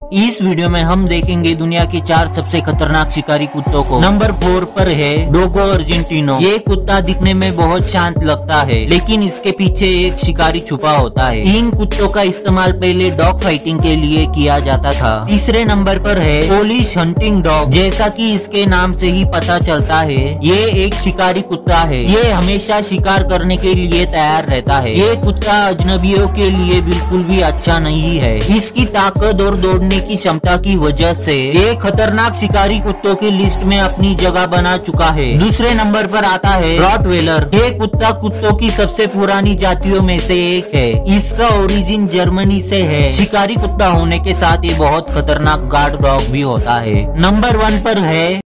इस वीडियो में हम देखेंगे दुनिया के 4 सबसे खतरनाक शिकारी कुत्तों को। नंबर 4 पर है डोगो अर्जेंटिनो। ये कुत्ता दिखने में बहुत शांत लगता है, लेकिन इसके पीछे एक शिकारी छुपा होता है। इन कुत्तों का इस्तेमाल पहले डॉग फाइटिंग के लिए किया जाता था। तीसरे नंबर पर है पोलिश हंटिंग डॉग। जैसा कि इसके नाम से ही पता चलता है, ये एक शिकारी कुत्ता है। ये हमेशा शिकार करने के लिए तैयार रहता है। ये कुत्ता अजनबियों के लिए बिल्कुल भी अच्छा नहीं है। इसकी ताकत और दौड़ने की क्षमता की वजह से ये खतरनाक शिकारी कुत्तों की लिस्ट में अपनी जगह बना चुका है। दूसरे नंबर पर आता है रॉटवेलर। ये कुत्ता कुत्तों की सबसे पुरानी जातियों में से एक है। इसका ओरिजिन जर्मनी से है। शिकारी कुत्ता होने के साथ ये बहुत खतरनाक गार्ड डॉग भी होता है। नंबर 1 पर है